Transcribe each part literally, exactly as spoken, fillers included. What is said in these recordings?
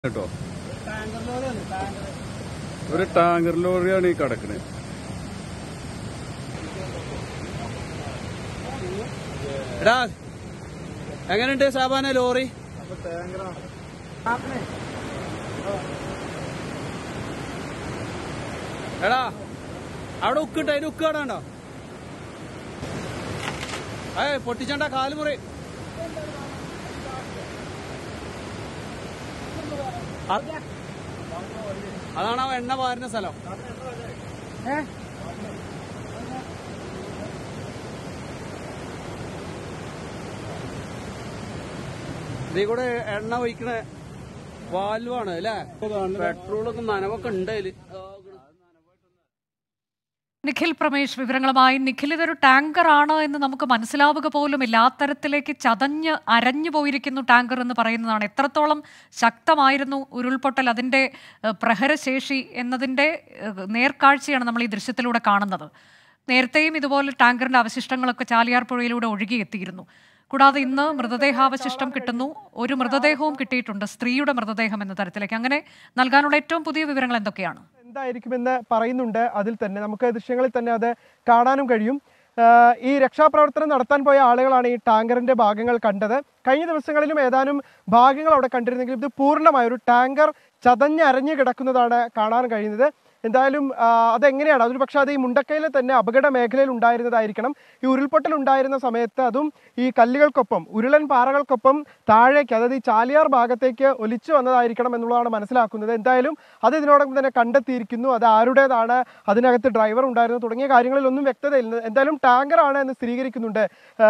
കേട്ടോ ഒരു ടാങ്കർ ലോറിയാണ് ഈ കിടക്കുന്നത്. എടാ എങ്ങനെയുണ്ട് സാബാന ലോറി? എടാ അവിടെ ഉക്കിട്ട് അതിന് ഉക്ക് കടണ്ടോ? ഏ പൊട്ടിച്ചണ്ട കാലുമുറി. അതാണ് ആ എണ്ണ പാരുന്ന സ്ഥലം. ഏ ഇതീ കൂടെ എണ്ണ ഒഴിക്കണ വാൽവാണ് അല്ലേ? പെട്രോളൊക്കെ നനവൊക്കെ ഉണ്ട് അതില്. നിഖിൽ പ്രമേഷ് വിവരങ്ങളുമായി. നിഖിൽ, ഇതൊരു ടാങ്കർ ആണ് എന്ന് നമുക്ക് മനസ്സിലാവുക പോലുമില്ല. ആ തരത്തിലേക്ക് ചതഞ്ഞ് അരഞ്ഞു പോയിരിക്കുന്നു ടാങ്കർ എന്ന് പറയുന്നതാണ്. എത്രത്തോളം ശക്തമായിരുന്നു ഉരുൾപൊട്ടൽ, അതിൻ്റെ പ്രഹരശേഷി എന്നതിൻ്റെ നേർക്കാഴ്ചയാണ് നമ്മൾ ഈ ദൃശ്യത്തിലൂടെ കാണുന്നത്. നേരത്തെയും ഇതുപോലെ ടാങ്കറിൻ്റെ അവശിഷ്ടങ്ങളൊക്കെ ചാലിയാർ പുഴയിലൂടെ ഒഴുകിയെത്തിയിരുന്നു. കൂടാതെ ഇന്ന് മൃതദേഹാവശിഷ്ടം കിട്ടുന്നു. ഒരു മൃതദേഹവും കിട്ടിയിട്ടുണ്ട്, സ്ത്രീയുടെ മൃതദേഹം എന്ന തരത്തിലേക്ക്. അങ്ങനെ നൽകാനുള്ള ഏറ്റവും പുതിയ വിവരങ്ങൾ എന്തൊക്കെയാണ്? എന്തായിരിക്കുമെന്ന് പറയുന്നുണ്ട്. അതിൽ തന്നെ നമുക്ക് ദൃശ്യങ്ങളിൽ തന്നെ അത് കാണാനും കഴിയും. ഈ രക്ഷാപ്രവർത്തനം നടത്താൻ പോയ ആളുകളാണ് ഈ ടാങ്കറിന്റെ ഭാഗങ്ങൾ കണ്ടത്. കഴിഞ്ഞ ദിവസങ്ങളിലും ഏതാനും ഭാഗങ്ങൾ അവിടെ കണ്ടിരുന്നെങ്കിലും ഇത് പൂർണ്ണമായ ഒരു ടാങ്കർ ചതഞ്ഞരഞ്ഞു കിടക്കുന്നതാണ് കാണാൻ കഴിയുന്നത്. എന്തായാലും അതെങ്ങനെയാണ്, അതൊരു പക്ഷേ അത് ഈ മുണ്ടക്കയിലെ തന്നെ അപകട മേഖലയിൽ ഉണ്ടായിരുന്നതായിരിക്കണം. ഈ ഉരുൾപൊട്ടൽ ഉണ്ടായിരുന്ന സമയത്ത് അതും ഈ കല്ലുകൾക്കൊപ്പം ഉരുളൻ പാറകൾക്കൊപ്പം താഴേക്ക്, അതായത് ഈ ചാലിയാർ ഭാഗത്തേക്ക് ഒലിച്ചു വന്നതായിരിക്കണം എന്നുള്ളതാണ് മനസ്സിലാക്കുന്നത്. എന്തായാലും അത് ഇതിനോടൊപ്പം തന്നെ കണ്ടെത്തിയിരിക്കുന്നു. അത് ആരുടേതാണ്, അതിനകത്ത് ഡ്രൈവർ ഉണ്ടായിരുന്നു തുടങ്ങിയ കാര്യങ്ങളിലൊന്നും വ്യക്തതയില്ല. എന്തായാലും ടാങ്കറാണ് എന്ന് സ്ഥിരീകരിക്കുന്നുണ്ട്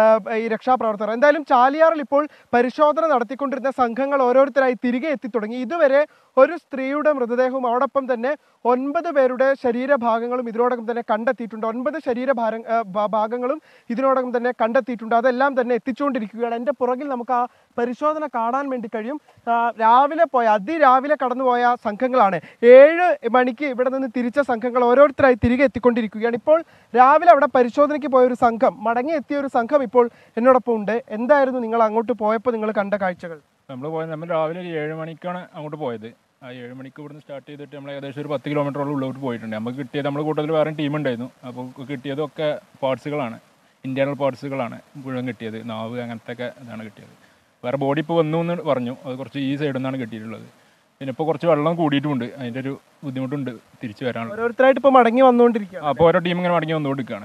ഈ രക്ഷാപ്രവർത്തകർ. എന്തായാലും ചാലിയാറിൽ ഇപ്പോൾ പരിശോധന നടത്തിക്കൊണ്ടിരുന്ന സംഘങ്ങൾ ഓരോരുത്തരായി തിരികെ എത്തി തുടങ്ങി. ഇതുവരെ ഒരു സ്ത്രീയുടെ മൃതദേഹവും അതോടൊപ്പം തന്നെ ഒൻപത് പേരുടെ ശരീരഭാഗങ്ങളും ഇതിനോടകം തന്നെ കണ്ടെത്തിയിട്ടുണ്ട്. ഒൻപത് ശരീര ഭാഗങ്ങളും ഇതിനോടകം തന്നെ കണ്ടെത്തിയിട്ടുണ്ട്. അതെല്ലാം തന്നെ എത്തിച്ചുകൊണ്ടിരിക്കുകയാണ്. എൻ്റെ പുറകിൽ നമുക്ക് ആ പരിശോധന കാണാൻ വേണ്ടി കഴിയും. രാവിലെ പോയ അതിരാവിലെ കടന്നുപോയ സംഘങ്ങളാണ്. ഏഴ് മണിക്ക് ഇവിടെ നിന്ന് തിരിച്ച സംഘങ്ങൾ ഓരോരുത്തരായി തിരികെ എത്തിക്കൊണ്ടിരിക്കുകയാണ്. ഇപ്പോൾ രാവിലെ അവിടെ പരിശോധനയ്ക്ക് പോയ ഒരു സംഘം, മടങ്ങി എത്തിയ ഒരു സംഘം ഇപ്പോൾ എന്നോടൊപ്പം ഉണ്ട്. എന്തായിരുന്നു നിങ്ങൾ അങ്ങോട്ട് പോയപ്പോൾ നിങ്ങൾ കണ്ട കാഴ്ചകൾ? നമ്മൾ പോയത് നമ്മൾ രാവിലെ ഒരു ഏഴ് മണിക്കാണ് അങ്ങോട്ട് പോയത്. ആ ഏഴ് മണിക്ക് ഇവിടുന്ന് സ്റ്റാർട്ട് ചെയ്തിട്ട് നമ്മൾ ഏകദേശം ഒരു പത്ത് കിലോമീറ്ററോളം ഉള്ളോട്ട് പോയിട്ടുണ്ട്. നമുക്ക് കിട്ടിയത്, നമ്മുടെ കൂട്ടത്തിൽ വേറെ ടീം ഉണ്ടായിരുന്നു. അപ്പോൾ കിട്ടിയതൊക്കെ പാർട്സുകളാണ്, ഇന്റേണൽ പാർട്സുകളാണ് മുഴുവൻ കിട്ടിയത്. നാവ് അങ്ങനത്തെ ഒക്കെ ഇതാണ് കിട്ടിയത്. വേറെ ബോഡി ഇപ്പോൾ വന്നു എന്ന് പറഞ്ഞു. അത് കുറച്ച് ഈ സൈഡിൽ നിന്നാണ് കിട്ടിയിട്ടുള്ളത്. പിന്നെ ഇപ്പോൾ കുറച്ച് വെള്ളം കൂടിയിട്ടുമുണ്ട്, അതിൻ്റെ ഒരു ബുദ്ധിമുട്ടുണ്ട് തിരിച്ചു വരാനുള്ളത്. ഓരോരുത്തരായിട്ട് ഇപ്പോൾ മടങ്ങി വന്നുകൊണ്ടിരിക്കുകയാണ്. അപ്പോൾ ഓരോ ടീം ഇങ്ങനെ മടങ്ങി വന്നുകൊണ്ടിരിക്കുകയാണ്.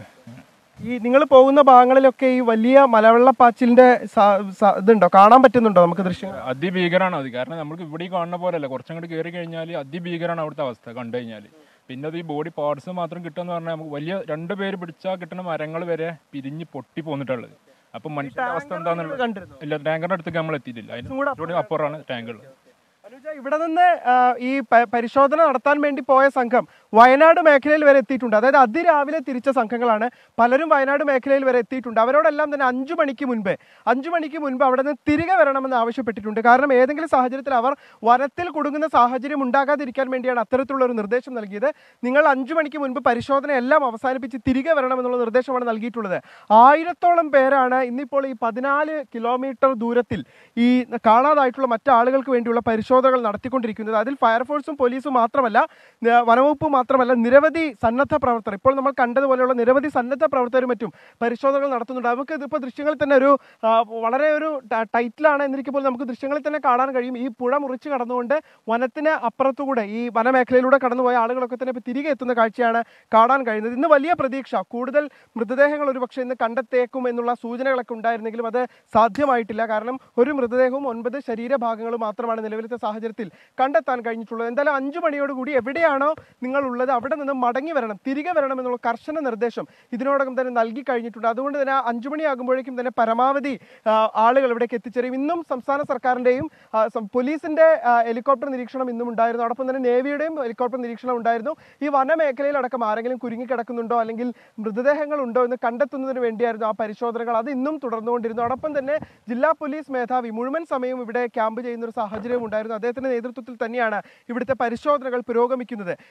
ഈ നിങ്ങൾ പോകുന്ന ഭാഗങ്ങളിലൊക്കെ ഈ വലിയ മലവെള്ളപ്പാച്ചിലിന്റെ ഇതുണ്ടോ, കാണാൻ പറ്റുന്നുണ്ടോ നമുക്ക് ദൃശ്യങ്ങൾ? അതിഭീകരമാണ് അത്. കാരണം നമുക്ക് ഇവിടെ കാണുന്ന പോലെയല്ല, കുറച്ചങ്ങോട്ട് കയറി കഴിഞ്ഞാൽ അതിഭീകരമാണ് അവിടുത്തെ അവസ്ഥ കണ്ടു കഴിഞ്ഞാൽ. പിന്നെ അത് ഈ ബോഡി പാർട്സ് മാത്രം കിട്ടുമെന്ന് പറഞ്ഞാൽ നമുക്ക് വലിയ രണ്ട് പേര് പിടിച്ചാൽ കിട്ടുന്ന മരങ്ങൾ വരെ പിരിഞ്ഞ് പൊട്ടി പോന്നിട്ടുള്ളത്. അപ്പം മനുഷ്യന്റെ അവസ്ഥ എന്താണെന്നുള്ളത് കണ്ടിരുന്നു. ഇല്ല, ടാങ്കറിന്റെ അടുത്തേക്ക് നമ്മൾ എത്തിയിട്ടില്ല. അതിന് അപ്പുറമാണ് ടാങ്കർ. ഇവിടെ നിന്ന് ഈ പരിശോധന നടത്താൻ വേണ്ടി പോയ സംഘം വയനാട് മേഖലയിൽ വരെ എത്തിയിട്ടുണ്ട്. അതായത് അതിരാവിലെ തിരിച്ച സംഘങ്ങളാണ്. പലരും വയനാട് മേഖലയിൽ വരെ എത്തിയിട്ടുണ്ട്. അവരോടെല്ലാം തന്നെ അഞ്ചു മണിക്ക് മുൻപ് അഞ്ചു മണിക്ക് മുൻപ് അവിടെ നിന്ന് തിരികെ വരണമെന്ന് ആവശ്യപ്പെട്ടിട്ടുണ്ട്. കാരണം ഏതെങ്കിലും സാഹചര്യത്തിൽ അവർ വനത്തിൽ കുടുങ്ങുന്ന സാഹചര്യം ഉണ്ടാകാതിരിക്കാൻ വേണ്ടിയാണ് അത്തരത്തിലുള്ള ഒരു നിർദ്ദേശം നൽകിയത്. നിങ്ങൾ അഞ്ചു മണിക്ക് മുൻപ് പരിശോധന എല്ലാം അവസാനിപ്പിച്ച് തിരികെ വരണമെന്നുള്ള നിർദ്ദേശമാണ് നൽകിയിട്ടുള്ളത്. ആയിരത്തോളം പേരാണ് ഇന്നിപ്പോൾ ഈ പതിനാല് കിലോമീറ്റർ ദൂരത്തിൽ ഈ കാണാതായിട്ടുള്ള മറ്റാളുകൾക്ക് വേണ്ടിയുള്ള പരിശോധനകൾ നടത്തിക്കൊണ്ടിരിക്കുന്നത്. അതിൽ ഫയർഫോഴ്സും പോലീസും മാത്രമല്ല, വനവകുപ്പും മാത്രമല്ല, നിരവധി സന്നദ്ധ പ്രവർത്തകർ, ഇപ്പോൾ നമ്മൾ കണ്ടതുപോലെയുള്ള നിരവധി സന്നദ്ധ പ്രവർത്തകരും മറ്റും പരിശോധനകൾ നടത്തുന്നുണ്ട്. നമുക്ക് ഇതിപ്പോൾ ദൃശ്യങ്ങളിൽ തന്നെ ഒരു വളരെ ഒരു ടൈറ്റിലാണ് എന്നിരിക്കെ പോലും നമുക്ക് ദൃശ്യങ്ങളിൽ തന്നെ കാണാൻ കഴിയും. ഈ പുഴ മുറിച്ച് കടന്നുകൊണ്ട് വനത്തിന് അപ്പുറത്തുകൂടെ ഈ വനമേഖലയിലൂടെ കടന്നുപോയ ആളുകളൊക്കെ തന്നെ ഇപ്പോൾ തിരികെ എത്തുന്ന കാഴ്ചയാണ് കാണാൻ കഴിയുന്നത്. ഇന്ന് വലിയ പ്രതീക്ഷ, കൂടുതൽ മൃതദേഹങ്ങൾ ഒരുപക്ഷെ ഇന്ന് കണ്ടെത്തേക്കും എന്നുള്ള സൂചനകളൊക്കെ ഉണ്ടായിരുന്നെങ്കിലും അത് സാധ്യമായിട്ടില്ല. കാരണം ഒരു മൃതദേഹവും ഒൻപത് ശരീരഭാഗങ്ങളും മാത്രമാണ് നിലവിലത്തെ സാഹചര്യത്തിൽ കണ്ടെത്താൻ കഴിഞ്ഞിട്ടുള്ളത്. എന്തായാലും അഞ്ചു മണിയോടുകൂടി എവിടെയാണോ നിങ്ങൾ ഉള്ളത് അവിടെ നിന്ന് മടങ്ങി വരണം, തിരികെ വരണം എന്നുള്ള കർശന നിർദ്ദേശം ഇതിനോടകം തന്നെ നൽകി കഴിഞ്ഞിട്ടുണ്ട്. അതുകൊണ്ട് തന്നെ അഞ്ചു മണിയാകുമ്പോഴേക്കും തന്നെ പരമാവധി ആളുകൾ ഇവിടേക്ക് എത്തിച്ചേരും. ഇന്നും സംസ്ഥാന സർക്കാരിന്റെയും പോലീസിന്റെ ഹെലികോപ്റ്റർ നിരീക്ഷണം ഇന്നും ഉണ്ടായിരുന്നു. അതോടൊപ്പം തന്നെ നേവിയുടെയും ഹെലികോപ്റ്റർ നിരീക്ഷണം ഉണ്ടായിരുന്നു. ഈ വനമേഖലയിലടക്കം ആരെങ്കിലും കുരുങ്ങിക്കിടക്കുന്നുണ്ടോ അല്ലെങ്കിൽ മൃതദേഹങ്ങൾ ഉണ്ടോ എന്ന് കണ്ടെത്തുന്നതിന് വേണ്ടിയായിരുന്നു ആ പരിശോധനകൾ. അത് ഇന്നും തുടർന്നുകൊണ്ടിരുന്നു. അതോടൊപ്പം തന്നെ ജില്ലാ പോലീസ് മേധാവി മുഴുവൻ സമയവും ഇവിടെ ക്യാമ്പ് ചെയ്യുന്ന ഒരു സാഹചര്യം ഉണ്ടായിരുന്നു. അദ്ദേഹത്തിന്റെ നേതൃത്വത്തിൽ തന്നെയാണ് ഇവിടുത്തെ പരിശോധനകൾ പുരോഗമിക്കുന്നത്. ഏറ്റവും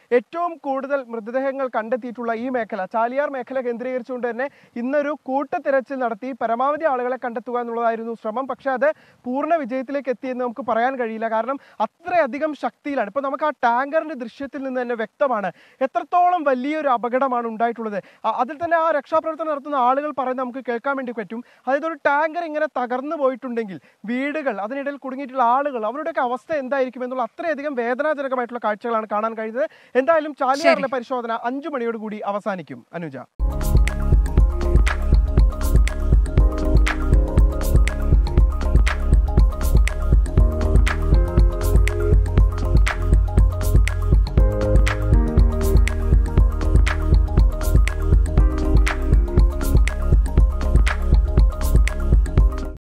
ഏറ്റവും കൂടുതൽ മൃതദേഹങ്ങൾ കണ്ടെത്തിയിട്ടുള്ള ഈ മേഖല ചാലിയാർ മേഖല കേന്ദ്രീകരിച്ചുകൊണ്ട് തന്നെ ഇന്നൊരു കൂട്ടത്തിരച്ചിൽ നടത്തി പരമാവധി ആളുകളെ കണ്ടെത്തുക എന്നുള്ളതായിരുന്നു ശ്രമം. പക്ഷെ അത് പൂർണ്ണ വിജയത്തിലേക്ക് എത്തിയെന്ന് നമുക്ക് പറയാൻ കഴിയില്ല. കാരണം അത്രയധികം ശക്തിയിലാണ്. ഇപ്പോൾ നമുക്ക് ആ ടാങ്കറിന്റെ ദൃശ്യത്തിൽ നിന്ന് തന്നെ വ്യക്തമാണ് എത്രത്തോളം വലിയൊരു അപകടമാണ് ഉണ്ടായിട്ടുള്ളത്. അതിൽ തന്നെ ആ രക്ഷാപ്രവർത്തനം നടത്തുന്ന ആളുകൾ പറയുന്നത് നമുക്ക് കേൾക്കാൻ വേണ്ടി പറ്റും. അതായത് ഒരു ടാങ്കർ ഇങ്ങനെ തകർന്നു പോയിട്ടുണ്ടെങ്കിൽ വീടുകൾ, അതിനിടയിൽ കുടുങ്ങിയിട്ടുള്ള ആളുകൾ, അവരുടെയൊക്കെ അവസ്ഥ എന്തായിരിക്കും എന്നുള്ള അത്രയധികം വേദനാജനകമായിട്ടുള്ള കാഴ്ചകളാണ് കാണാൻ കഴിയുന്നത്. എന്തായാലും ചാലിയാറിലെ പരിശോധന അഞ്ചു മണിയോട് കൂടി അവസാനിക്കും. അനുജ.